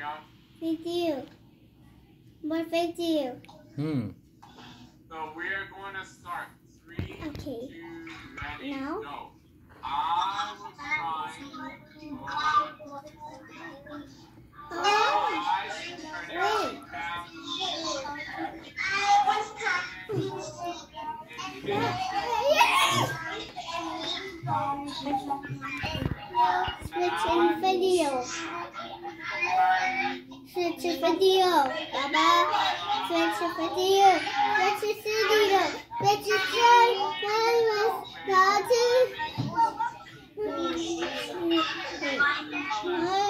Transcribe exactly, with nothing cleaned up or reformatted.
Video. More video. Hmm. So we're going to start. Three, Okay. two, ready, Now? go. I was trying. Oh, switching video. Switch video. Baba. Switch video. Switch video. Switch video.